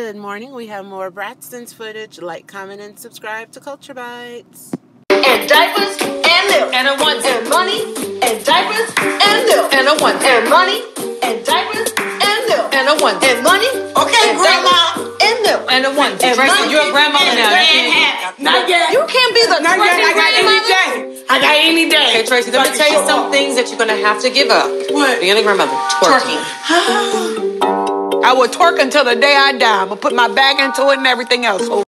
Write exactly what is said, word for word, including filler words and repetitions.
Good morning. We have more Braxtons footage. Like, comment, and subscribe to Culture Bites. And diapers and milk. And a one and money. And diapers and milk. And a one and money. And diapers and milk. And a one and money. Okay, and grandma. And milk. And a one. And money. You're a grandmother now. Not yet. You can't be the Not yet. I got any day. I got any day. Okay, Tracy, let me tell you some things that you're going to have to give up. What? Being a grandmother. Twerking. I will twerk until the day I die. I'm going to put my back into it and everything else.